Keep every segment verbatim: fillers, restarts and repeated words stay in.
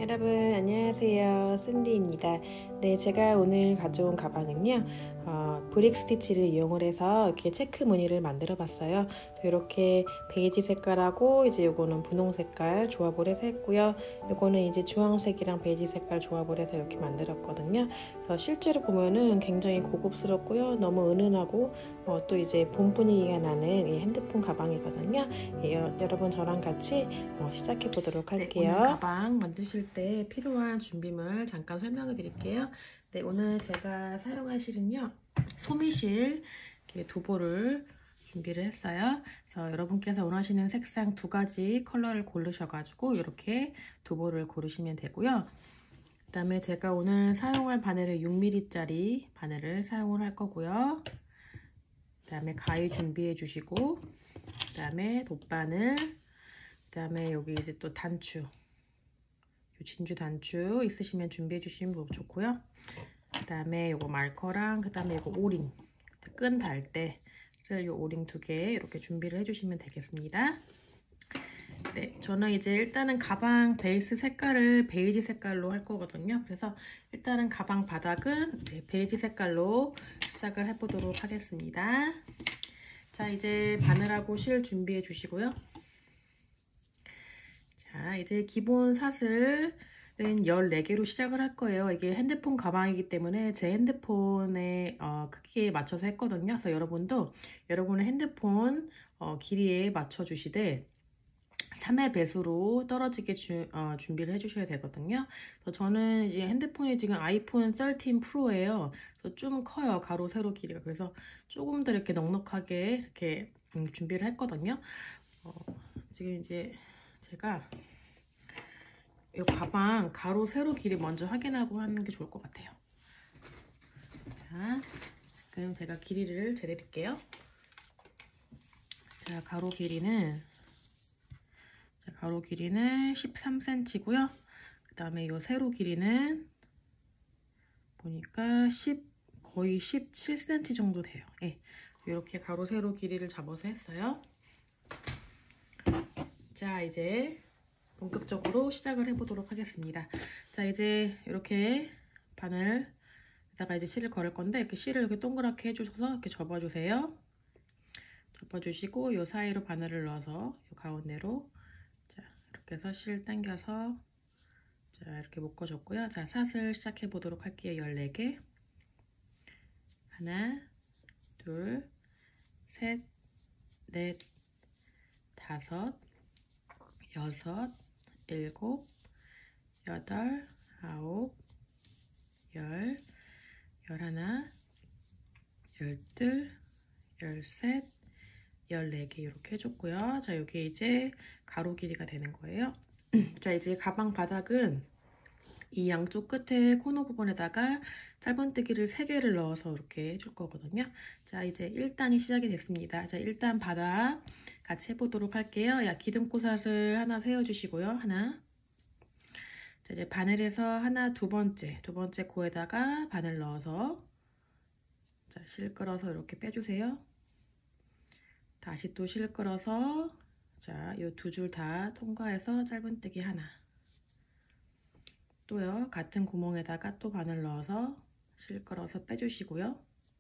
여러분 안녕하세요, 샌디입니다. 네, 제가 오늘 가져온 가방은요 어, 브릭 스티치를 이용을 해서 이렇게 체크 무늬를 만들어 봤어요. 이렇게 베이지 색깔하고 이제 요거는 분홍 색깔 조합을 해서 했고요. 요거는 이제 주황색이랑 베이지 색깔 조합을 해서 이렇게 만들었거든요. 그래서 실제로 보면은 굉장히 고급스럽고요, 너무 은은하고 어, 또 이제 봄 분위기가 나는 이 핸드폰 가방이거든요. 예, 여, 여러분 저랑 같이 어, 시작해 보도록 할게요. 네, 오늘 가방 만드실 때 필요한 준비물 잠깐 설명해 드릴게요. 네, 오늘 제가 사용할 실은요 소미실 이렇게 두 볼을 준비를 했어요. 그래서 여러분께서 원하시는 색상 두 가지 컬러를 고르셔가지고 이렇게 두 볼을 고르시면 되고요. 그 다음에 제가 오늘 사용할 바늘은 육 밀리미터짜리 바늘을 사용을 할 거고요. 그 다음에 가위 준비해 주시고, 그 다음에 돗바늘, 그 다음에 여기 이제 또 단추, 진주 단추 있으시면 준비해 주시면 좋고요. 그 다음에 요거 마커랑 그 다음에 요거 오링, 끈 달 때를 요 오링 두 개 이렇게 준비를 해주시면 되겠습니다. 네, 저는 이제 일단은 가방 베이스 색깔을 베이지 색깔로 할 거거든요. 그래서 일단은 가방 바닥은 이제 베이지 색깔로 시작을 해보도록 하겠습니다. 자, 이제 바늘하고 실 준비해 주시고요. 자, 이제 기본 사슬은 열네 개로 시작을 할 거예요. 이게 핸드폰 가방이기 때문에 제 핸드폰의 어, 크기에 맞춰서 했거든요. 그래서 여러분도 여러분의 핸드폰 어, 길이에 맞춰 주시되 삼의 배수로 떨어지게 주, 어, 준비를 해주셔야 되거든요. 그래서 저는 이제 핸드폰이 지금 아이폰 십삼 프로예요. 그래서 좀 커요, 가로 세로 길이가. 그래서 조금 더 이렇게 넉넉하게 이렇게 음, 준비를 했거든요. 어, 지금 이제 제가 이 가방 가로 세로 길이 먼저 확인하고 하는 게 좋을 것 같아요. 자, 지금 제가 길이를 재드릴게요. 자, 가로 길이는 자, 가로 길이는 십삼 센티미터고요. 그 다음에 이 세로 길이는 보니까 십, 거의 십칠 센티미터 정도 돼요. 예, 이렇게 가로 세로 길이를 잡아서 했어요. 자, 이제 본격적으로 시작을 해보도록 하겠습니다. 자, 이제 이렇게 바늘에다가 이제 실을 걸을 건데, 이렇게 실을 이렇게 동그랗게 해주셔서 이렇게 접어주세요. 접어주시고 이 사이로 바늘을 넣어서 이 가운데로 자, 이렇게 해서 실 당겨서 자, 이렇게 묶어줬고요. 자, 사슬 시작해 보도록 할게요. 열네 개. 하나, 둘, 셋, 넷, 다섯, 여섯, 일곱, 여덟, 아홉, 열, 열하나, 열둘, 열셋, 열네 개 이렇게 해줬고요. 자, 여기 이제 가로 길이가 되는 거예요. 자, 이제 가방 바닥은 이 양쪽 끝에 코너 부분에다가 짧은뜨기를 세 개를 넣어서 이렇게 해줄 거거든요. 자, 이제 일 단이 시작이 됐습니다. 자, 일 단 바닥 같이 해보도록 할게요. 야, 기둥꼬사슬 하나 세워주시고요. 하나. 자, 이제 바늘에서 하나, 두 번째, 두 번째 코에다가 바늘 넣어서 자, 실 끌어서 이렇게 빼주세요. 다시 또 실 끌어서 자, 요 두 줄 다 통과해서 짧은뜨기 하나. 또요, 같은 구멍에다가 또 바늘 넣어서 실 끌어서 빼주시고요.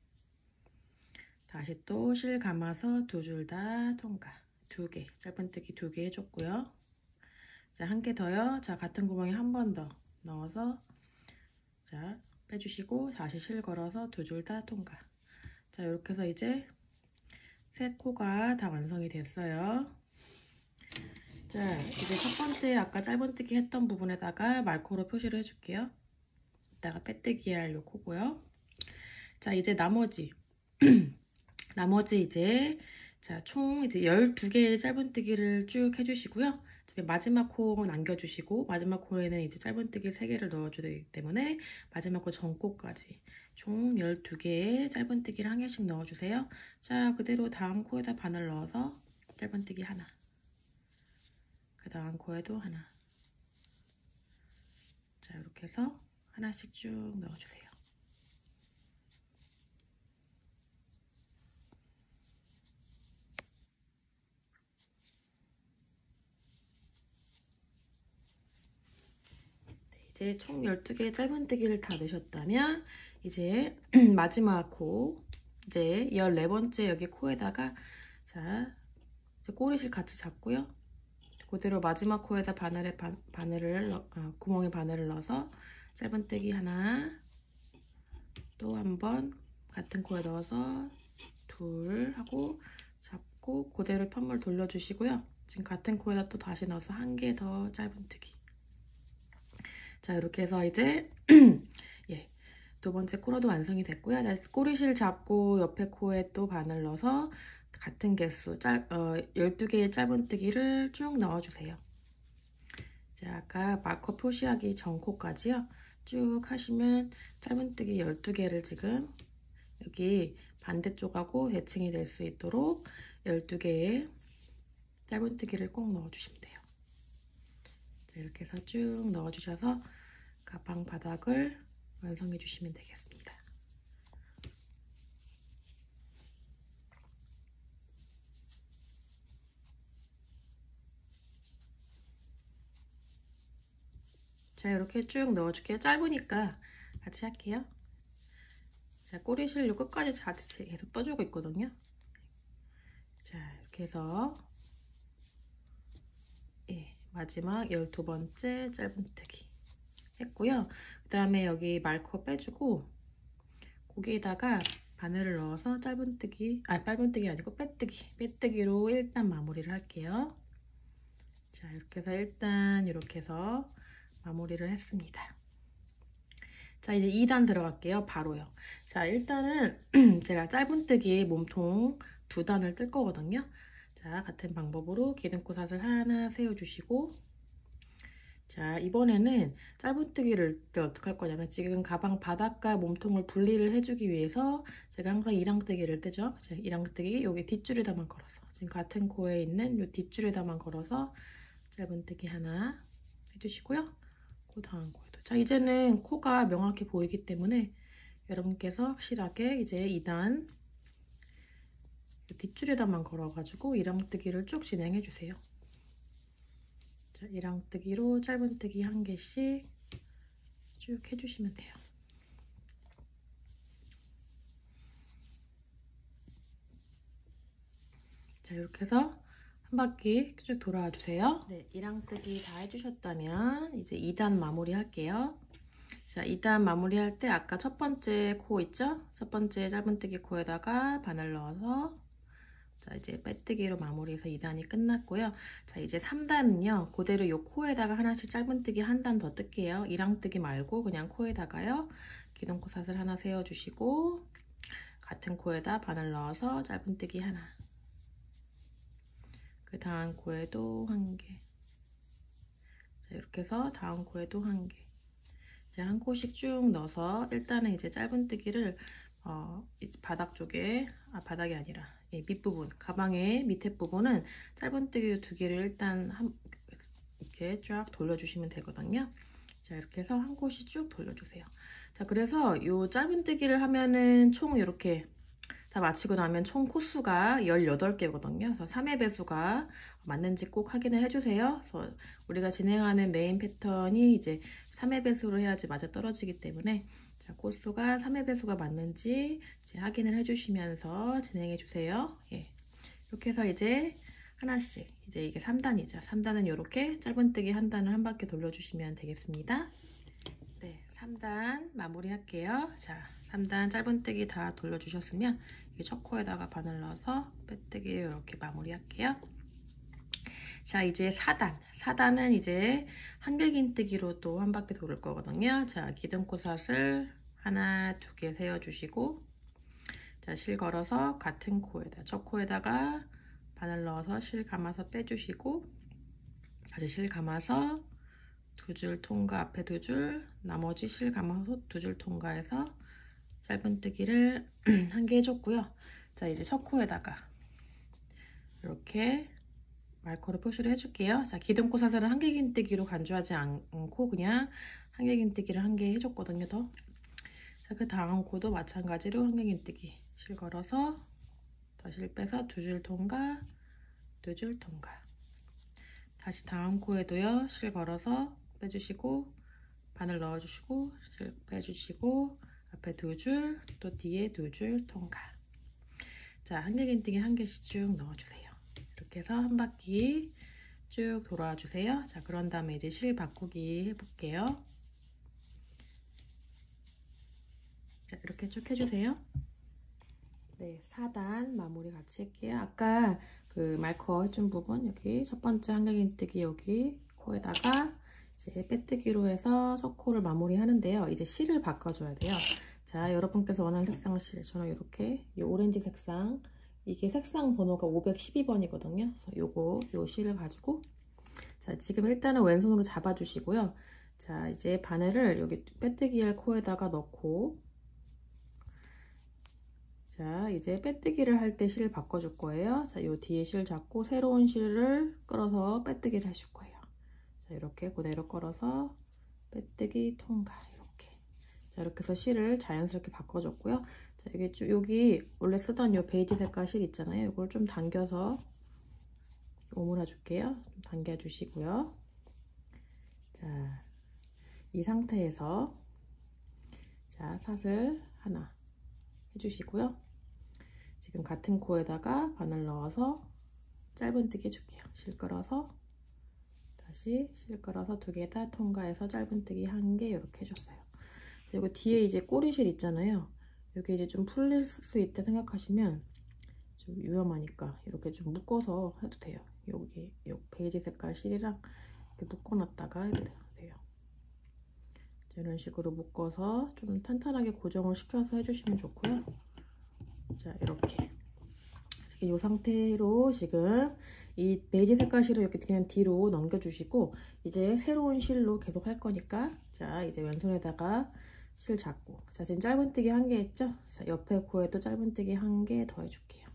다시 또 실 감아서 두 줄 다 통과. 두 개, 짧은뜨기 두 개 해줬고요. 자, 한 개 더요. 자, 같은 구멍에 한 번 더 넣어서 자, 빼주시고 다시 실 걸어서 두 줄 다 통과. 자, 이렇게 해서 이제 세 코가 다 완성이 됐어요. 자, 이제 첫 번째 아까 짧은뜨기 했던 부분에다가 말코로 표시를 해줄게요. 이따가 빼뜨기 할 요 코고요. 자, 이제 나머지 나머지 이제 자, 총 이제 열두 개의 짧은뜨기를 쭉 해주시고요. 마지막 코 남겨주시고 마지막 코에는 이제 짧은뜨기 세 개를 넣어줘야 되기 때문에 마지막 코 전코까지 총 열두 개의 짧은뜨기를 한 개씩 넣어주세요. 자, 그대로 다음 코에다 바늘 넣어서 짧은뜨기 하나, 그 다음 코에도 하나. 자, 이렇게 해서 하나씩 쭉 넣어주세요. 이제 총 열두 개의 짧은뜨기를 다 넣으셨다면 이제 마지막 코, 이제 열네 번째 여기 코에다가 자 이제 꼬리실 같이 잡고요. 그대로 마지막 코에다 바늘에 바, 바늘을 넣, 어, 구멍에 바늘을 넣어서 짧은뜨기 하나, 또 한 번 같은 코에 넣어서 둘 하고 잡고 그대로 편물 돌려주시고요. 지금 같은 코에다 또 다시 넣어서 한 개 더 짧은뜨기. 자, 이렇게 해서 이제 예, 두 번째 코너도 완성이 됐고요. 자, 꼬리실 잡고 옆에 코에 또 바늘 넣어서 같은 개수 짧, 어, 열두 개의 짧은뜨기를 쭉 넣어주세요. 자, 아까 마커 표시하기 전 코까지요. 쭉 하시면 짧은뜨기 열두 개를 지금 여기 반대쪽하고 대칭이 될 수 있도록 열두 개의 짧은뜨기를 꼭 넣어주시면 돼요. 자, 이렇게 해서 쭉 넣어주셔서 가방 바닥을 완성해 주시면 되겠습니다. 자, 이렇게 쭉 넣어줄게요. 짧으니까 같이 할게요. 자, 꼬리실로 끝까지 같이 계속 떠주고 있거든요. 자, 이렇게 해서 예, 마지막 열두 번째 짧은뜨기 했고요. 그 다음에 여기 말커 빼주고 거기에다가 바늘을 넣어서 짧은뜨기, 아 짧은뜨기 아니고 빼뜨기, 빼뜨기로 일단 마무리를 할게요. 자, 이렇게 해서 일단 이렇게 해서 마무리를 했습니다. 자, 이제 이 단 들어갈게요. 바로요. 자, 일단은 제가 짧은뜨기 몸통 두 단을 뜰 거거든요. 자, 같은 방법으로 기둥코삿을 하나 세워주시고, 자, 이번에는 짧은뜨기를 어떻게 할 거냐면 지금 가방 바닥과 몸통을 분리를 해주기 위해서 제가 항상 이랑뜨기를 뜨죠. 자, 이랑뜨기 여기 뒷줄에다만 걸어서 지금 같은 코에 있는 이 뒷줄에다만 걸어서 짧은뜨기 하나 해주시고요. 그 다음 코에도. 자, 이제는 코가 명확히 보이기 때문에 여러분께서 확실하게 이제 이 단 뒷줄에다만 걸어가지고 이랑뜨기를 쭉 진행해 주세요. 자, 이랑뜨기로 짧은뜨기 한 개씩 쭉 해주시면 돼요. 자, 이렇게 해서 한 바퀴 쭉 돌아와 주세요. 네, 이랑뜨기 다 해주셨다면 이제 이 단 마무리 할게요. 자, 이 단 마무리 할 때 아까 첫 번째 코 있죠? 첫 번째 짧은뜨기 코에다가 바늘 넣어서 자, 이제 빼뜨기로 마무리해서 이 단이 끝났고요. 자, 이제 삼 단은요. 그대로 요 코에다가 하나씩 짧은뜨기 한 단 더 뜰게요. 이랑뜨기 말고 그냥 코에다가요. 기둥코삿을 하나 세워주시고 같은 코에다 바늘 넣어서 짧은뜨기 하나. 그 다음 코에도 한 개. 자, 이렇게 해서 다음 코에도 한 개. 이제 한 코씩 쭉 넣어서 일단은 이제 짧은뜨기를 어, 이제 바닥 쪽에, 아, 바닥이 아니라 예, 밑부분, 가방의 밑에 부분은 짧은뜨기 두 개를 일단 한, 이렇게 쫙 돌려주시면 되거든요. 자, 이렇게 해서 한 코씩 쭉 돌려주세요. 자, 그래서 요 짧은뜨기를 하면은 총 이렇게 다 마치고 나면 총 코수가 열여덟 개거든요. 그래서 삼 회 배수가 맞는지 꼭 확인을 해주세요. 그래서 우리가 진행하는 메인 패턴이 이제 삼 회 배수로 해야지 맞아 떨어지기 때문에 자, 코수가 삼 회 배수가 맞는지 이제 확인을 해주시면서 진행해 주세요. 예. 이렇게 해서 이제 하나씩 이제 이게 삼 단이죠. 삼 단은 이렇게 짧은뜨기 한 단을 한 바퀴 돌려주시면 되겠습니다. 네, 삼 단 마무리 할게요. 자, 삼 단 짧은뜨기 다 돌려주셨으면 이 첫 코에다가 바늘 넣어서 빼뜨기 이렇게 마무리 할게요. 자, 이제 사 단. 사 단은 이제 한길긴뜨기로 또 한 바퀴 돌을 거거든요. 자, 기둥코삿을 하나, 두 개 세워주시고 자, 실 걸어서 같은 코에다, 첫 코에다가 바늘 넣어서 실 감아서 빼주시고 다시 실 감아서 두 줄 통과, 앞에 두 줄, 나머지 실 감아서 두 줄 통과해서 짧은뜨기를 한 개 해줬고요. 자, 이제 첫 코에다가 이렇게 말커로 표시를 해줄게요. 자, 기둥코삿을 한길긴뜨기로 간주하지 않고 그냥 한길긴뜨기를 한 개 해줬거든요. 더. 자, 그 다음 코도 마찬가지로 한길긴뜨기 실 걸어서 더 실 빼서 두 줄 통과, 두 줄 통과. 다시 다음 코에도요. 실 걸어서 빼주시고 바늘 넣어주시고 실 빼주시고 앞에 두 줄, 또 뒤에 두 줄 통과. 자, 한길긴뜨기 한 개씩 쭉 넣어주세요. 이렇게 해서 한 바퀴 쭉 돌아와 주세요. 자, 그런 다음에 이제 실 바꾸기 해볼게요. 자, 이렇게 쭉 해주세요. 네, 사 단 마무리 같이 할게요. 아까 그 말커 해준 부분 여기 첫 번째 한길긴뜨기 여기 코에다가 이제 빼뜨기로 해서 석코를 마무리 하는데요. 이제 실을 바꿔줘야 돼요. 자, 여러분께서 원하는 색상 실, 저는 이렇게 이 오렌지 색상, 이게 색상 번호가 오백십이 번이거든요. 그래서 요거 요 실을 가지고, 자, 지금 일단은 왼손으로 잡아주시고요. 자, 이제 바늘을 여기 빼뜨기 할 코에다가 넣고, 자, 이제 빼뜨기를 할 때 실을 바꿔줄 거예요. 자, 요 뒤에 실 잡고 새로운 실을 끌어서 빼뜨기를 해줄 거예요. 자, 이렇게 그대로 끌어서 빼뜨기 통과. 이렇게. 자, 이렇게 해서 실을 자연스럽게 바꿔줬고요. 자, 여기 쭉, 여기 원래 쓰던 요 베이지 색깔 실 있잖아요. 이걸 좀 당겨서 오므라 줄게요. 좀 당겨주시고요. 자, 이 상태에서 자, 사슬 하나 해주시고요. 지금 같은 코에다가 바늘 넣어서 짧은뜨기 해줄게요. 실 끌어서 다시 실 끌어서 두 개 다 통과해서 짧은뜨기 한 개 이렇게 해줬어요. 그리고 뒤에 이제 꼬리실 있잖아요. 여기 이제 좀 풀릴 수 있다 생각하시면 좀 위험하니까 이렇게 좀 묶어서 해도 돼요. 여기 요 베이지 색깔 실이랑 이렇게 묶어놨다가 해도 돼요. 이런 식으로 묶어서 좀 탄탄하게 고정을 시켜서 해주시면 좋고요. 자, 이렇게 이 상태로 지금 이 베이지 색깔 실을 이렇게 그냥 뒤로 넘겨주시고 이제 새로운 실로 계속 할 거니까 자, 이제 왼손에다가 실 잡고, 자, 지금 짧은뜨기 한 개 했죠? 자, 옆에 코에도 짧은뜨기 한 개 더 해줄게요.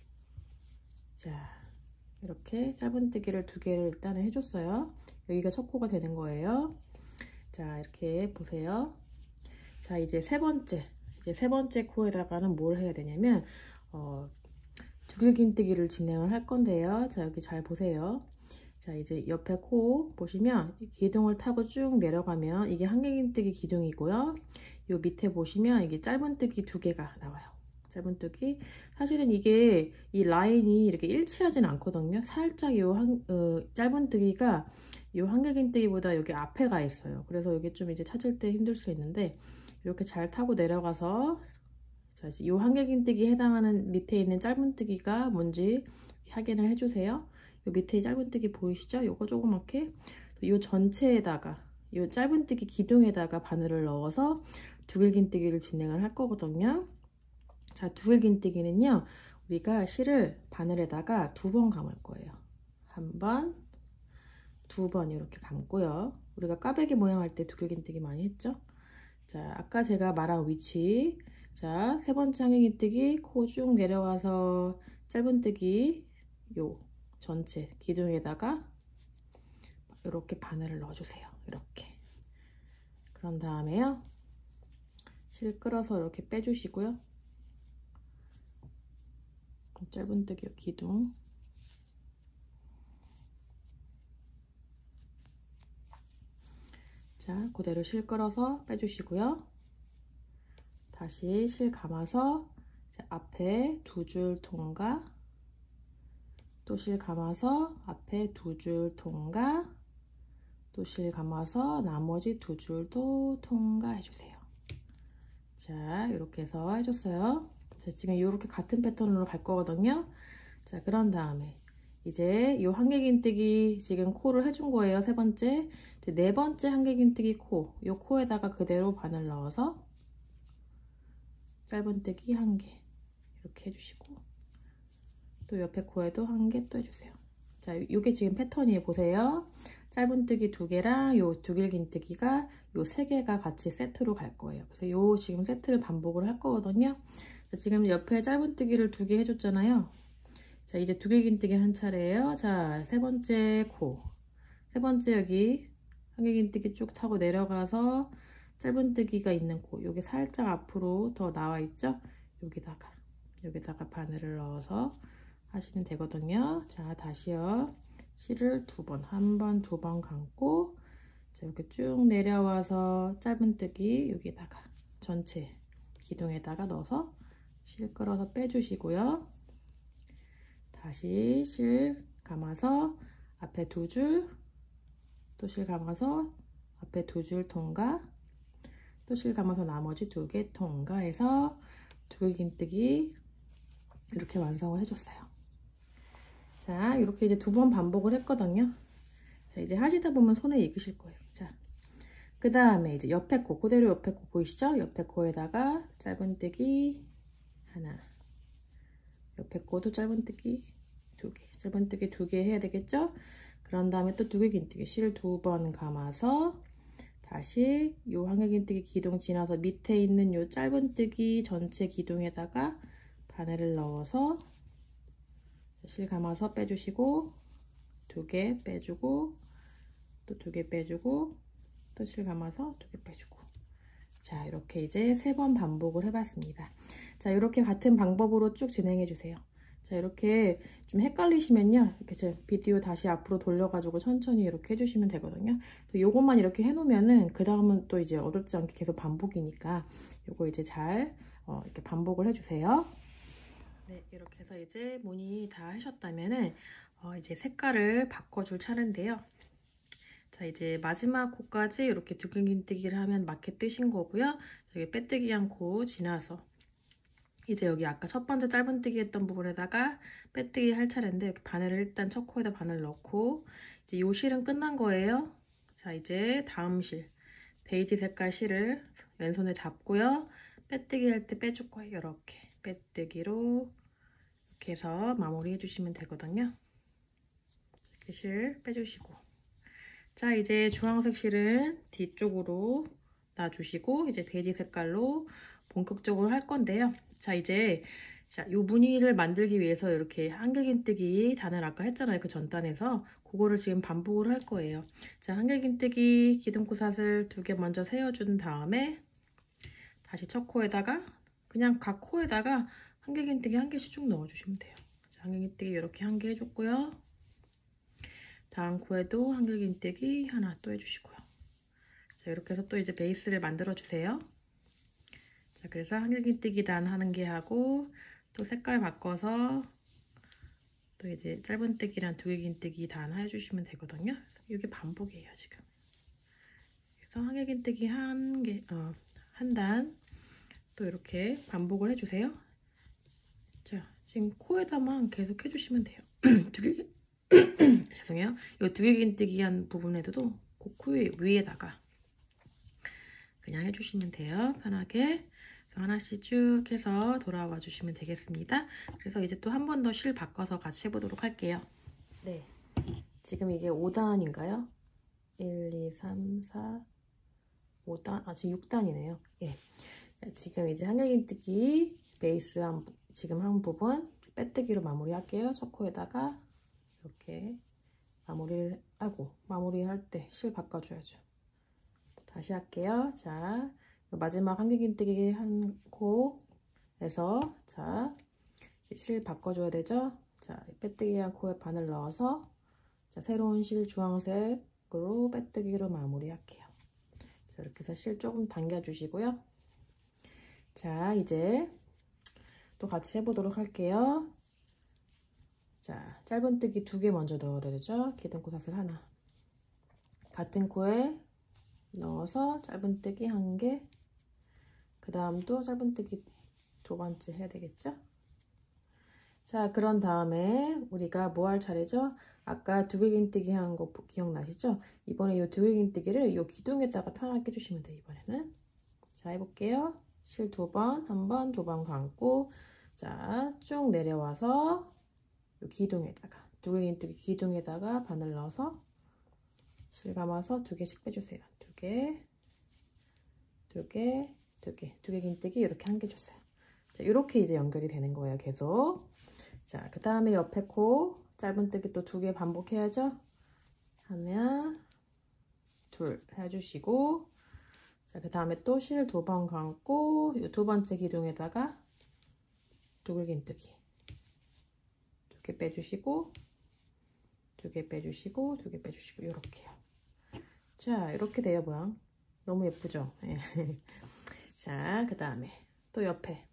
자, 이렇게 짧은뜨기를 두 개를 일단은 해줬어요. 여기가 첫 코가 되는 거예요. 자, 이렇게 보세요. 자, 이제 세 번째, 이제 세 번째 코에다가는 뭘 해야 되냐면 어, 두길긴뜨기를 진행을 할 건데요. 자, 여기 잘 보세요. 자, 이제 옆에 코 보시면 기둥을 타고 쭉 내려가면 이게 한길긴뜨기 기둥이고요. 요 밑에 보시면 이게 짧은뜨기 두 개가 나와요. 짧은뜨기. 사실은 이게 이 라인이 이렇게 일치하진 않거든요. 살짝 요 한, 어, 짧은뜨기가 요 한길긴뜨기보다 여기 앞에 가 있어요. 그래서 여기 좀 이제 찾을 때 힘들 수 있는데 이렇게 잘 타고 내려가서 자, 요 한길긴뜨기에 해당하는 밑에 있는 짧은뜨기가 뭔지 확인을 해주세요. 요 밑에 짧은뜨기 보이시죠? 요거 조그맣게 요 전체에다가 요 짧은뜨기 기둥에다가 바늘을 넣어서 두길긴뜨기를 진행을 할 거거든요. 자, 두길긴뜨기는요, 우리가 실을 바늘에다가 두 번 감을 거예요. 한 번, 두 번 이렇게 감고요. 우리가 까베기 모양 할 때 두길긴뜨기 많이 했죠? 자, 아까 제가 말한 위치, 자, 세 번째 한길긴뜨기 코 쭉 내려와서 짧은뜨기 요 전체 기둥에다가 이렇게 바늘을 넣어주세요. 이렇게. 그런 다음에요, 실 끌어서 이렇게 빼주시고요. 짧은뜨기 기둥. 자, 그대로 실 끌어서 빼주시고요. 다시 실 감아서 앞에 두 줄 통과, 또 실 감아서 앞에 두 줄 통과, 또 실 감아서 나머지 두 줄도 통과해 주세요. 자, 이렇게 해서 해줬어요. 자, 지금 이렇게 같은 패턴으로 갈 거거든요. 자, 그런 다음에 이제 이 한길긴뜨기 지금 코를 해준 거예요. 세 번째. 이제 네 번째 한길긴뜨기 코, 이 코에다가 그대로 바늘 넣어서 짧은뜨기 한 개 이렇게 해주시고, 또 옆에 코에도 한 개 또 해주세요. 자, 이게 지금 패턴이에요. 보세요. 짧은뜨기 두 개랑 요 두길긴뜨기가 요 세 개가 같이 세트로 갈 거예요. 그래서 요 지금 세트를 반복을 할 거거든요. 지금 옆에 짧은뜨기를 두 개 해줬잖아요. 자, 이제 두길긴뜨기 한 차례예요. 자, 세 번째 코, 세 번째 여기 한길긴뜨기 쭉 타고 내려가서 짧은뜨기가 있는 코, 여기 살짝 앞으로 더 나와 있죠? 여기다가 여기다가 바늘을 넣어서 하시면 되거든요. 자, 다시요. 실을 두 번, 한 번, 두 번 감고, 자, 이렇게 쭉 내려와서 짧은뜨기 여기다가 전체 기둥에다가 넣어서 실 끌어서 빼주시고요. 다시 실 감아서 앞에 두 줄, 또 실 감아서 앞에 두 줄 통과, 또 실 감아서 나머지 두 개 통과해서 두들긴뜨기 이렇게 완성을 해줬어요. 자, 이렇게 이제 두 번 반복을 했거든요. 자, 이제 하시다 보면 손에 익으실 거예요. 자, 그 다음에 이제 옆에 코, 그대로 옆에 코 보이시죠? 옆에 코에다가 짧은뜨기 하나, 옆에 코도 짧은뜨기 두 개, 짧은뜨기 두 개 해야 되겠죠? 그런 다음에 또 두들긴뜨기 실 두 번 감아서 다시 요 한길긴뜨기 기둥 지나서 밑에 있는 요 짧은뜨기 전체 기둥에다가 바늘을 넣어서 실 감아서 빼주시고 두 개 빼주고 또 두 개 빼주고 또 실 감아서 두 개 빼주고. 자, 이렇게 이제 세 번 반복을 해봤습니다. 자, 이렇게 같은 방법으로 쭉 진행해 주세요. 자, 이렇게 좀 헷갈리시면요, 이렇게 제 비디오 다시 앞으로 돌려가지고 천천히 이렇게 해주시면 되거든요. 요것만 이렇게 해놓으면은 그 다음은 또 이제 어렵지 않게 계속 반복이니까 요거 이제 잘 어, 이렇게 반복을 해주세요. 네, 이렇게 해서 이제 무늬 다 하셨다면은 어, 이제 색깔을 바꿔줄 차례인데요. 자, 이제 마지막 코까지 이렇게 두들긴뜨기를 하면 맞게 뜨신 거고요. 여기 빼뜨기 한 코 지나서 이제 여기 아까 첫 번째 짧은뜨기 했던 부분에다가 빼뜨기 할 차례인데 이렇게 바늘을 일단 첫 코에다 바늘 넣고 이제 요 실은 끝난 거예요. 자, 이제 다음 실 베이지 색깔 실을 왼손에 잡고요. 빼뜨기 할 때 빼줄 거예요. 이렇게 빼뜨기로 이렇게 해서 마무리 해주시면 되거든요. 이렇게 실 빼주시고, 자, 이제 주황색 실은 뒤쪽으로 놔주시고 이제 베이지 색깔로 본격적으로 할 건데요. 자, 이제 자, 요 무늬를 만들기 위해서 이렇게 한길긴뜨기 단을 아까 했잖아요. 그 전 단에서 그거를 지금 반복을 할 거예요. 자, 한길긴뜨기 기둥코삿을 두 개 먼저 세워준 다음에 다시 첫 코에다가 그냥 각 코에다가 한길긴뜨기 한 개씩 쭉 넣어주시면 돼요. 자, 한길긴뜨기 이렇게 한 개 해줬고요. 다음 코에도 한길긴뜨기 하나 또 해주시고요. 자, 이렇게 해서 또 이제 베이스를 만들어 주세요. 자, 그래서 한길긴뜨기 단 하는 개 하고 또 색깔 바꿔서 또 이제 짧은뜨기랑 두길긴뜨기 단 해주시면 되거든요. 그래서 이게 반복이에요 지금. 그래서 한길긴뜨기 한 개, 어, 한 단 또 이렇게 반복을 해주세요. 자, 지금 코에다만 계속 해주시면 돼요. 두길 죄송해요. 이 두길긴뜨기 한 부분에도 그 코 위에다가 그냥 해주시면 돼요. 편하게. 하나씩 쭉 해서 돌아와 주시면 되겠습니다. 그래서 이제 또 한 번 더 실 바꿔서 같이 해보도록 할게요. 네, 지금 이게 오 단인가요? 일, 이, 삼, 사, 오 단, 아 지금 육 단이네요. 예, 지금 이제 한길긴뜨기 베이스 한, 지금 한 부분 빼뜨기로 마무리 할게요. 첫 코에다가 이렇게 마무리를 하고 마무리할 때 실 바꿔줘야죠. 다시 할게요. 자, 마지막 한길긴뜨기 한 코에서 자, 실 바꿔줘야 되죠. 자, 빼뜨기 한 코에 바늘 넣어서 자, 새로운 실 주황색으로 빼뜨기로 마무리할게요. 자, 이렇게 해서 실 조금 당겨주시고요. 자, 이제 또 같이 해보도록 할게요. 자, 짧은뜨기 두 개 먼저 넣어야 되죠. 기둥코삿을 하나. 같은 코에 넣어서 짧은뜨기 한 개, 그 다음 또 짧은뜨기 두 번째 해야 되겠죠? 자, 그런 다음에 우리가 뭐 할 차례죠? 아까 두길긴뜨기 한 거 기억나시죠? 이번에 이 두길긴뜨기를 이 기둥에다가 편하게 해주시면 돼요. 이번에는 자, 해볼게요. 실 두 번, 한 번, 두 번 감고 자, 쭉 내려와서 이 기둥에다가 두길긴뜨기 기둥에다가 바늘 넣어서 실 감아서 두 개씩 빼주세요. 두 개, 두 개, 두 개, 두길긴뜨기 이렇게 한 개 줬어요. 자, 이렇게 이제 연결이 되는 거예요. 계속. 자, 그 다음에 옆에 코 짧은뜨기 또 두 개 반복해야죠. 하나, 둘 해주시고, 자, 그 다음에 또 실 두 번 감고 이 두 번째 기둥에다가 두길긴뜨기 두 개 빼주시고, 두 개 빼주시고, 두 개 빼주시고 이렇게요. 자, 이렇게 돼요, 모양. 너무 예쁘죠? 자, 그 다음에 또 옆에.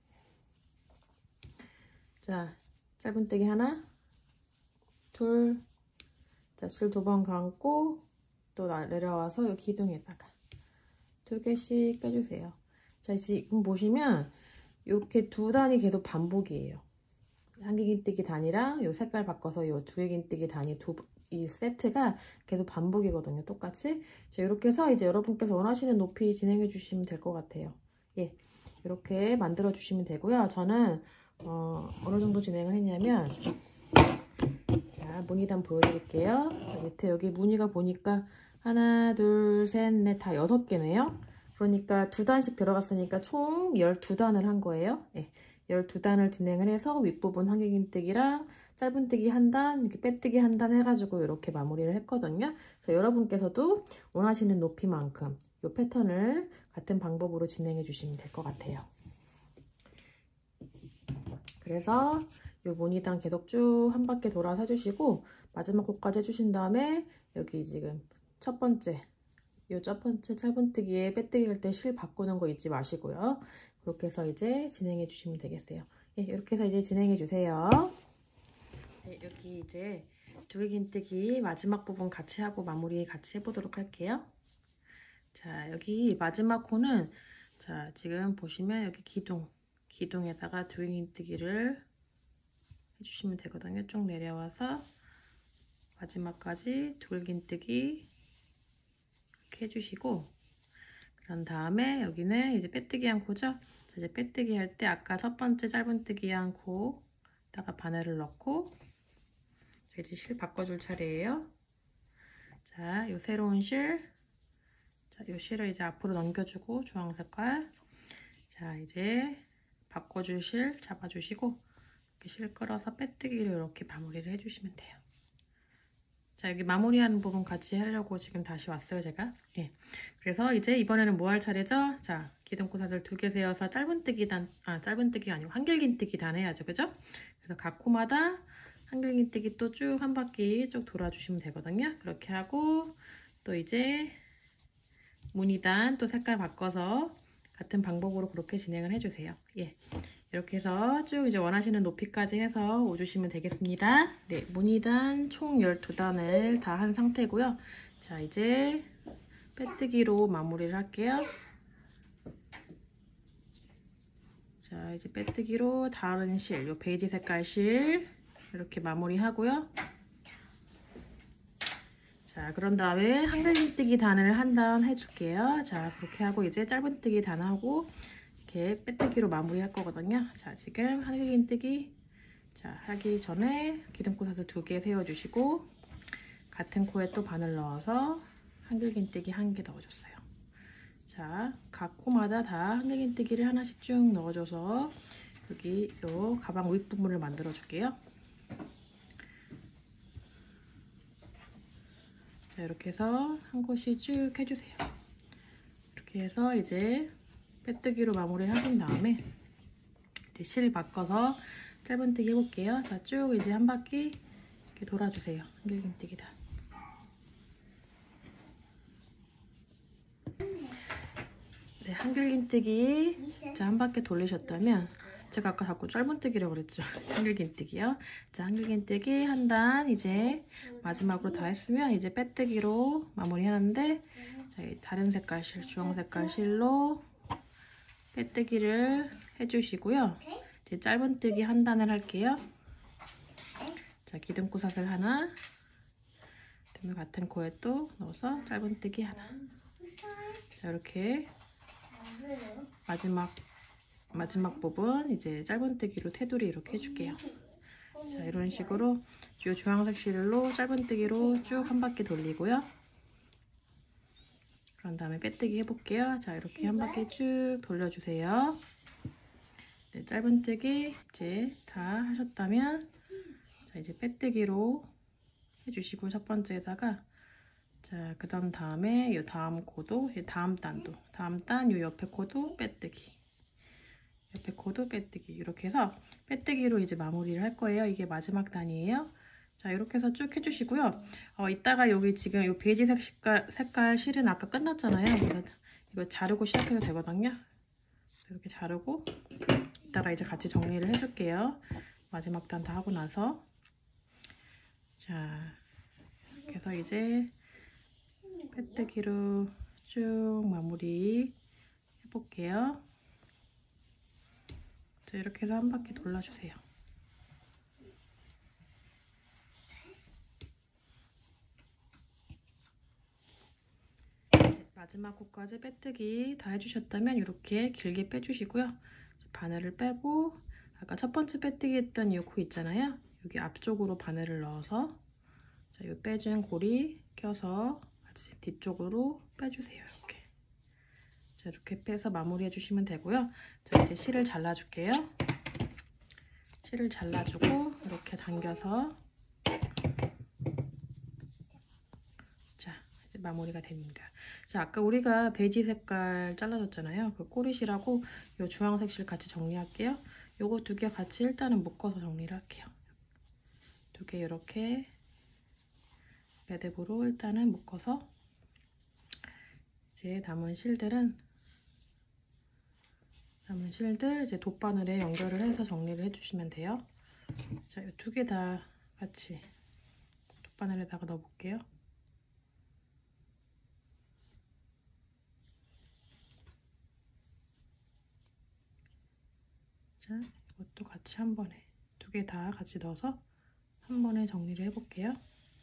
자, 짧은뜨기 하나, 둘, 자, 줄 두 번 감고 또 내려와서 이 기둥에다가 두 개씩 빼주세요. 자, 지금 보시면 이렇게 두 단이 계속 반복이에요. 한길긴뜨기 단이랑 이 색깔 바꿔서 이 두길긴뜨기 단이 두, 이 세트가 계속 반복이거든요. 똑같이. 자, 이렇게 해서 이제 여러분께서 원하시는 높이 진행해 주시면 될 것 같아요. 예, 이렇게 만들어 주시면 되고요. 저는 어, 어느 정도 진행을 했냐면, 자, 무늬단 보여드릴게요. 자, 밑에 여기 무늬가 보니까 하나, 둘, 셋, 넷, 다 여섯 개네요. 그러니까 두 단씩 들어갔으니까 총 열두 단을 한 거예요. 네, 열두 단을 진행을 해서 윗부분 한길긴뜨기랑 짧은뜨기 한 단, 이렇게 빼뜨기 한 단 해가지고 이렇게 마무리를 했거든요. 그래서 여러분께서도 원하시는 높이만큼 이 패턴을 같은 방법으로 진행해 주시면 될 것 같아요. 그래서 이 무늬단 계속 쭉 한 바퀴 돌아서 해주시고 마지막 코까지 해주신 다음에 여기 지금 첫 번째 이 첫 번째 짧은뜨기에 빼뜨기 할 때 실 바꾸는 거 잊지 마시고요. 그렇게 해서 이제 진행해 주시면 되겠어요. 예, 이렇게 해서 이제 진행해 주세요. 네, 여기 이제 두길긴뜨기 마지막 부분 같이 하고 마무리 같이 해보도록 할게요. 자, 여기 마지막 코는 자, 지금 보시면 여기 기둥 기둥에다가 두길긴뜨기를 해주시면 되거든요. 쭉 내려와서 마지막까지 두길긴뜨기 이렇게 해주시고, 그런 다음에 여기는 이제 빼뜨기 한 코죠. 자, 이제 빼뜨기 할 때 아까 첫 번째 짧은뜨기 한 코에다가 바늘을 넣고 이제 실 바꿔줄 차례예요. 자, 요 새로운 실, 자, 요 실을 이제 앞으로 넘겨주고 주황 색깔. 자, 이제 바꿔줄 실 잡아주시고 이렇게 실 끌어서 빼뜨기를 이렇게 마무리를 해주시면 돼요. 자, 여기 마무리하는 부분 같이 하려고 지금 다시 왔어요, 제가. 예. 그래서 이제 이번에는 뭐 할 차례죠? 자, 기둥코사슬 두 개 세워서 짧은뜨기 단, 아, 짧은뜨기 아니고 한길긴뜨기 단 해야죠, 그죠? 그래서 각 코마다 한길긴뜨기 또 쭉 한 바퀴 쭉 돌아주시면 되거든요. 그렇게 하고 또 이제 무늬단 또 색깔 바꿔서 같은 방법으로 그렇게 진행을 해주세요. 예. 이렇게 해서 쭉 이제 원하시는 높이까지 해서 오주시면 되겠습니다. 네, 무늬단 총 열두 단을 다 한 상태고요. 자, 이제 빼뜨기로 마무리를 할게요. 자, 이제 빼뜨기로 다른 실, 요 베이지 색깔 실 이렇게 마무리하고요. 자, 그런 다음에 한길긴뜨기 단을 한 단 해줄게요. 자, 그렇게 하고 이제 짧은뜨기 단하고 이렇게 빼뜨기로 마무리할 거거든요. 자, 지금 한길긴뜨기 자 하기 전에 기둥코사슬 두 개 세워주시고 같은 코에 또 바늘 넣어서 한길긴뜨기 한 개 넣어줬어요. 자, 각 코마다 다 한길긴뜨기를 하나씩 쭉 넣어줘서 여기 요 가방 윗부분을 만들어 줄게요. 자, 이렇게 해서 한 곳이 쭉 해주세요. 이렇게 해서 이제 빼뜨기로 마무리를 하신 다음에 이제 실 바꿔서 짧은뜨기 해볼게요. 자, 쭉 이제 한 바퀴 이렇게 돌아주세요. 한길긴뜨기다. 네, 한길긴뜨기 자, 한 바퀴 돌리셨다면 제가 아까 자꾸 짧은뜨기라고 그랬죠. 한길긴뜨기요. 자, 한길긴뜨기 한 단 이제 마지막으로 다 했으면 이제 빼뜨기로 마무리하는데 자, 다른 색깔 실, 주황 색깔 실로 빼뜨기를 해주시고요. 이제 짧은뜨기 한 단을 할게요. 자, 기둥코사슬 하나, 그다음에 같은 코에 또 넣어서 짧은뜨기 하나. 자, 이렇게 마지막 마지막 부분 이제 짧은뜨기로 테두리 이렇게 해줄게요. 자, 이런 식으로 이 주황색 실로 짧은뜨기로 쭉 한 바퀴 돌리고요. 그런 다음에 빼뜨기 해볼게요. 자, 이렇게 한 바퀴 쭉 돌려주세요. 네, 짧은뜨기 이제 다 하셨다면 자, 이제 빼뜨기로 해주시고 첫 번째에다가 자, 그 다음 다음에 이 다음 코도 다음 단도 다음 단 이 옆에 코도 빼뜨기 옆에 코도 빼뜨기 이렇게 해서 빼뜨기로 이제 마무리를 할 거예요. 이게 마지막 단이에요. 자, 이렇게 해서 쭉 해주시고요. 어, 이따가 여기 지금 이 베이지 색깔, 색깔 실은 아까 끝났잖아요. 그래서 이거 자르고 시작해도 되거든요. 이렇게 자르고 이따가 이제 같이 정리를 해줄게요. 마지막 단 다 하고 나서. 자, 이렇게 해서 이제 빼뜨기로 쭉 마무리 해볼게요. 자, 이렇게 해서 한 바퀴 돌려주세요. 마지막 코까지 빼뜨기 다 해주셨다면 이렇게 길게 빼주시고요. 바늘을 빼고 아까 첫 번째 빼뜨기 했던 이 코 있잖아요. 여기 앞쪽으로 바늘을 넣어서 자, 이 빼준 고리 껴서 같이 뒤쪽으로 빼주세요. 이렇게. 자, 이렇게 빼서 마무리 해주시면 되고요. 자, 이제 실을 잘라줄게요. 실을 잘라주고 이렇게 당겨서 자, 이제 마무리가 됩니다. 자, 아까 우리가 베이지 색깔 잘라줬잖아요. 그 꼬리실하고 이 주황색 실 같이 정리할게요. 요거 두 개 같이 일단은 묶어서 정리를 할게요. 두 개 이렇게 매듭으로 일단은 묶어서 이제 남은 실들은 남은 실들 이제 돗바늘에 연결을 해서 정리를 해주시면 돼요. 자, 이 두 개 다 같이 돗바늘에다가 넣어볼게요. 자, 이것도 같이 한 번에 두 개 다 같이 넣어서 한 번에 정리를 해볼게요.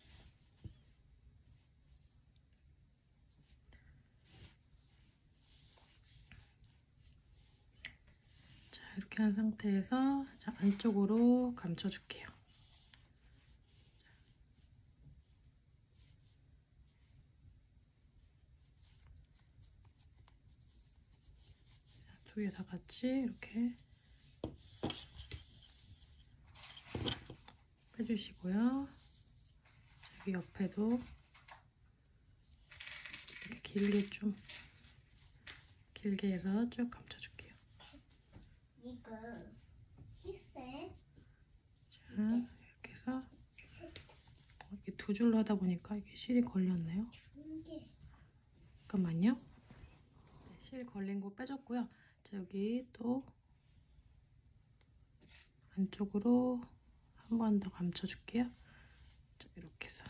자, 이렇게 한 상태에서 자, 안쪽으로 감춰줄게요. 두 개 다 같이 이렇게 빼주시고요. 여기 옆에도 이렇게 길게 좀 길게 해서 쭉 감춰줄게요. 이거 실세. 자, 이렇게 해서 이렇게 두 줄로 하다 보니까 이게 실이 걸렸네요. 잠깐만요. 네, 실 걸린 거 빼줬고요. 자, 여기 또 안쪽으로 한 번 더 감춰줄게요. 자, 이렇게 해서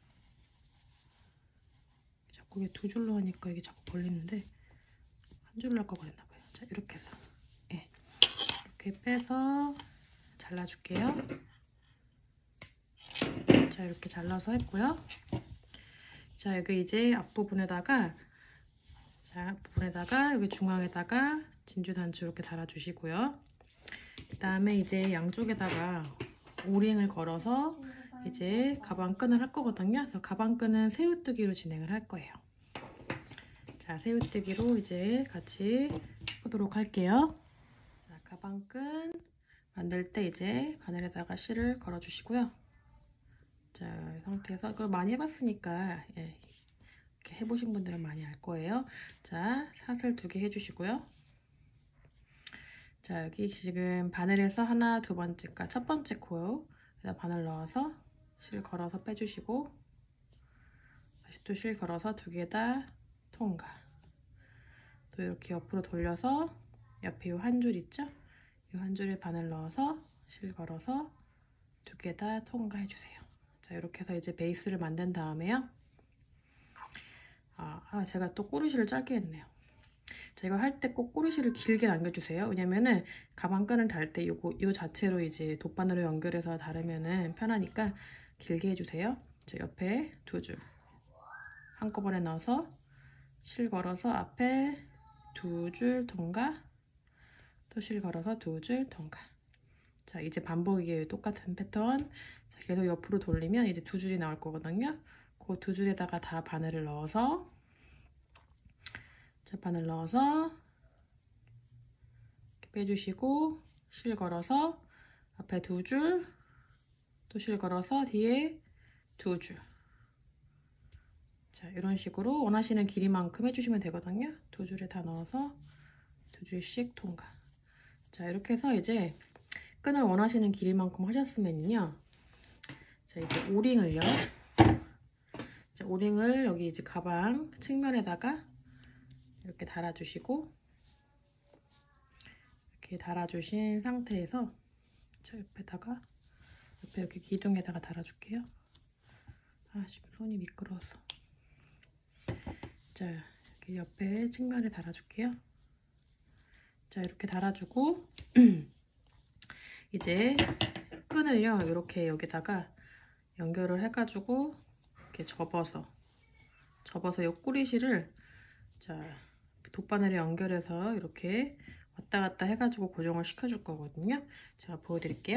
자꾸 이게 두 줄로 하니까 이게 자꾸 걸리는데 한 줄로 할까 그랬나봐요. 자, 이렇게 해서 예, 이렇게 빼서 잘라줄게요. 자, 이렇게 잘라서 했고요. 자, 여기 이제 앞부분에다가 자, 앞부분에다가 여기 중앙에다가 진주 단추 이렇게 달아주시고요. 그 다음에 이제 양쪽에다가 오링을 걸어서 이제 가방끈을 할 거거든요. 그래서 가방끈은 새우뜨기로 진행을 할 거예요. 자, 새우뜨기로 이제 같이 하도록 할게요. 자, 가방끈 만들 때 이제 바늘에다가 실을 걸어 주시고요. 자, 이 상태에서 이걸 많이 해봤으니까 예, 이렇게 해보신 분들은 많이 알 거예요. 자, 사슬 두 개 해주시고요. 자, 여기 지금 바늘에서 하나, 두 번째가 첫 번째 코에다 바늘 넣어서 실 걸어서 빼주시고 다시 또 실 걸어서 두 개 다 통과. 또 이렇게 옆으로 돌려서 옆에 이 한 줄 있죠? 이 한 줄에 바늘 넣어서 실 걸어서 두 개 다 통과해 주세요. 자, 이렇게 해서 이제 베이스를 만든 다음에요. 아, 아 제가 또 꼬리실을 짧게 했네요. 제가 할 때 꼭 꼬리실을 길게 남겨주세요. 왜냐면은 가방끈을 달 때 요거 요 자체로 이제 돗바늘로 연결해서 다르면은 편하니까 길게 해주세요. 자, 옆에 두 줄 한꺼번에 넣어서 실 걸어서 앞에 두 줄 통과, 또 실 걸어서 두 줄 통과. 자, 이제 반복이에요. 똑같은 패턴. 자, 계속 옆으로 돌리면 이제 두 줄이 나올 거거든요. 그 두 줄에다가 다 바늘을 넣어서 자, 바늘 넣어서 이렇게 빼주시고 실 걸어서 앞에 두 줄, 또 실 걸어서 뒤에 두 줄. 자, 이런 식으로 원하시는 길이만큼 해주시면 되거든요. 두 줄에 다 넣어서 두 줄씩 통과. 자, 이렇게 해서 이제 끈을 원하시는 길이만큼 하셨으면요. 자, 이제 오링을요. 자, 오링을 여기 이제 가방 측면에다가 이렇게 달아주시고, 이렇게 달아주신 상태에서 자, 옆에다가 옆에 여기 기둥에다가 달아줄게요. 아, 지금 손이 미끄러워서. 자, 이렇게 옆에 측면에 달아줄게요. 자, 이렇게 달아주고 이제 끈을요, 이렇게 여기다가 연결을 해가지고 이렇게 접어서 접어서 이 꼬리실을 자, 돗바늘에 연결해서 이렇게 왔다 갔다 해가지고 고정을 시켜줄 거거든요. 제가 보여드릴게요.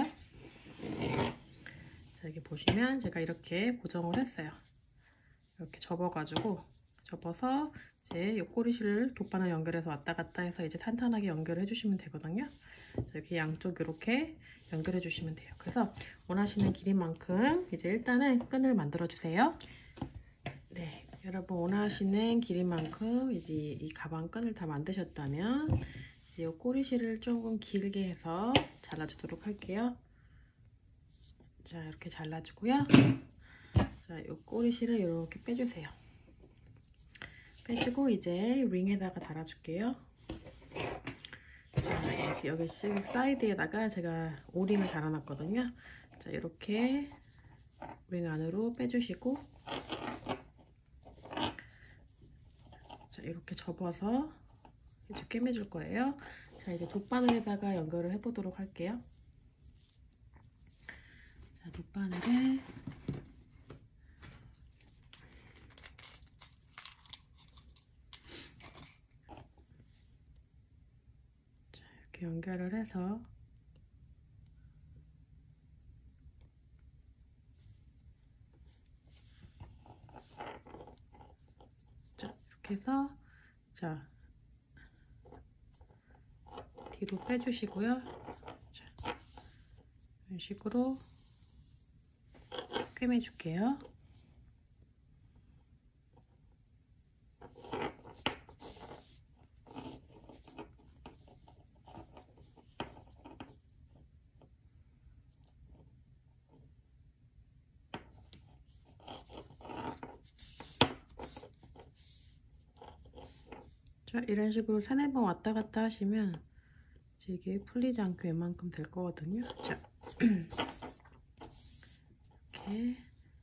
자, 여기 보시면 제가 이렇게 고정을 했어요. 이렇게 접어가지고 접어서 이제 이 꼬리실을 돗바늘 연결해서 왔다 갔다 해서 이제 탄탄하게 연결해 주시면 되거든요. 자, 이렇게 양쪽 이렇게 연결해 주시면 돼요. 그래서 원하시는 길이만큼 이제 일단은 끈을 만들어 주세요. 네, 여러분 원하시는 길이만큼 이제 이 가방 끈을 다 만드셨다면 이제 이 꼬리실을 조금 길게 해서 잘라주도록 할게요. 자, 이렇게 잘라주고요. 자, 이 꼬리실을 이렇게 빼주세요. 빼주고 이제 링에다가 달아줄게요. 자, 이제 여기 사이드에다가 제가 오링을 달아놨거든요. 자, 이렇게 링 안으로 빼주시고, 자, 이렇게 접어서 이제 꿰매줄 거예요. 자, 이제 돗바늘에다가 연결을 해보도록 할게요. 자, 돗바늘에 자, 이렇게 연결을 해서 자, 이렇게 해서 자, 뒤로 빼주시고요. 자, 이런 식으로 꿰매줄게요. 자, 이런 식으로 세네 번 왔다 갔다 하시면 이게 풀리지 않고 웬만큼 될 거거든요. 자, 이렇게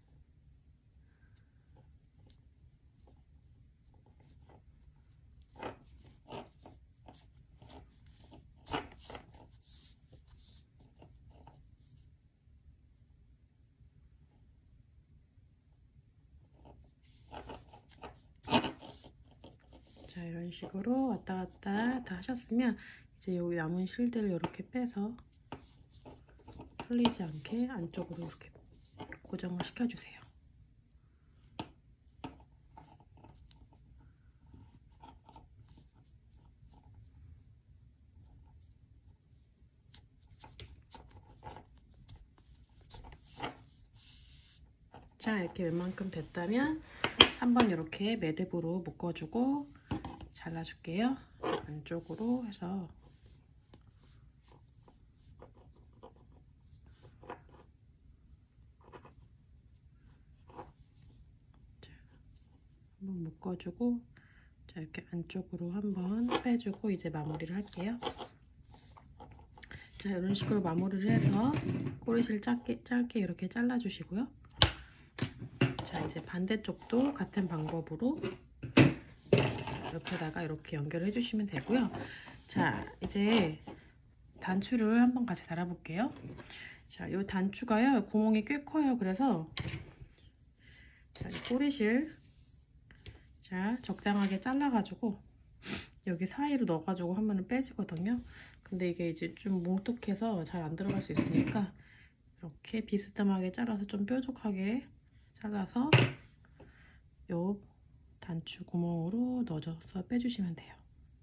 자, 이런 식으로 왔다 갔다 다 하셨으면 이제 여기 남은 실들을 이렇게 빼서 풀리지 않게 안쪽으로 이렇게 고정을 시켜주세요. 자, 이렇게 웬만큼 됐다면 한번 이렇게 매듭으로 묶어주고 잘라줄게요. 자, 안쪽으로 해서 자, 한번 묶어주고 자, 이렇게 안쪽으로 한번 빼주고 이제 마무리를 할게요. 자, 이런 식으로 마무리를 해서 꼬리실 짧게, 짧게 이렇게 잘라주시고요. 자, 이제 반대쪽도 같은 방법으로 자, 옆에다가 이렇게 연결을 해주시면 되고요. 자, 이제 단추를 한번 같이 달아볼게요. 자, 이 단추가요, 구멍이 꽤 커요. 그래서 자, 이 꼬리실 자, 적당하게 잘라가지고 여기 사이로 넣어가지고 하면은 빼지거든요. 근데 이게 이제 좀 뭉툭해서 잘 안 들어갈 수 있으니까 이렇게 비스듬하게 잘라서 좀 뾰족하게 잘라서 요 단추 구멍으로 넣어줘서 빼주시면 돼요.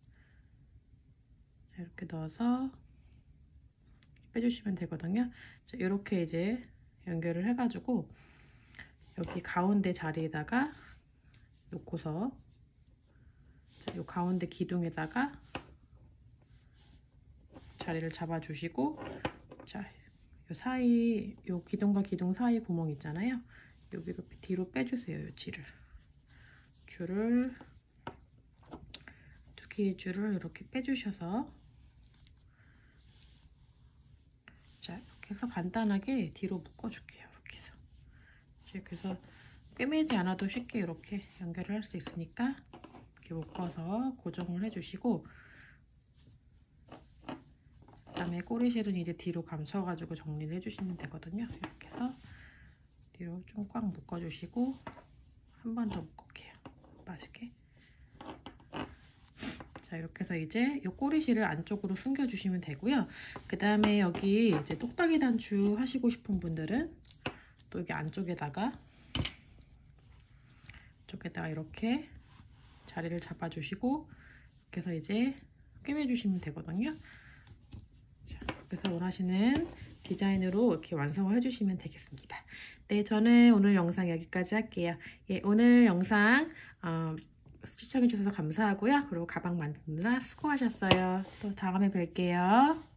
자, 이렇게 넣어서 빼주시면 되거든요. 자, 이렇게 이제 연결을 해가지고 여기 가운데 자리에다가 놓고서 자, 요 가운데 기둥에다가 자리를 잡아주시고 자, 요 사이, 요 기둥과 기둥 사이 구멍 있잖아요. 여기도 뒤로 빼주세요. 요 줄을. 줄을 두 개의 줄을 이렇게 빼주셔서, 자, 이렇게 해서 간단하게 뒤로 묶어줄게요. 이렇게 해서. 그래서 꿰매지 않아도 쉽게 이렇게 연결을 할 수 있으니까 이렇게 묶어서 고정을 해주시고, 그 다음에 꼬리실은 이제 뒤로 감춰가지고 정리를 해주시면 되거든요. 이렇게 해서 뒤로 좀 꽉 묶어주시고 한 번 더 묶을게요. 맛있게. 자, 이렇게 해서 이제 이 꼬리실을 안쪽으로 숨겨주시면 되고요. 그 다음에 여기 이제 똑딱이 단추 하시고 싶은 분들은 또 여기 안쪽에다가 쪽에다가 이렇게 자리를 잡아주시고 이렇게 해서 이제 꿰매주시면 되거든요. 자, 그래서 원하시는 디자인으로 이렇게 완성을 해주시면 되겠습니다. 네, 저는 오늘 영상 여기까지 할게요. 예, 오늘 영상 어, 시청해주셔서 감사하고요. 그리고 가방 만드느라 수고하셨어요. 또 다음에 뵐게요.